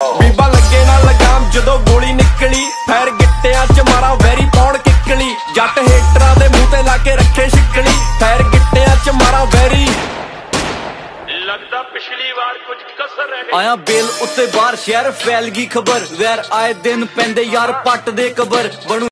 ਬੀਬਾ ਲੱਗੇ ਨਾ ਲਗਾਮ ਜਦੋਂ ਗੋਲੀ ਨਿਕਲੀ, ਫੈਰ ਗਿੱਟਿਆਂ ਚ ਮਾਰਾ ਵੈਰੀ ਪੌੜ ਕਿੱਕਲੀ। ਜੱਟ ਹੇਟਰਾਂ ਦੇ ਮੂੰਹ ਤੇ ਲਾ ਕੇ ਰੱਖੇ ਛਿੱਕਲੀ, ਫੈਰ ਗਿੱਟਿਆਂ ਚ ਮਾਰਾ ਵੈਰੀ। लगदा पिछली बार कुछ कसर रह गई। आया बेल उत्ते बाहर शहर फैल गई खबर, वैर आए दिन पैंदे यार पट दे कबर बनू।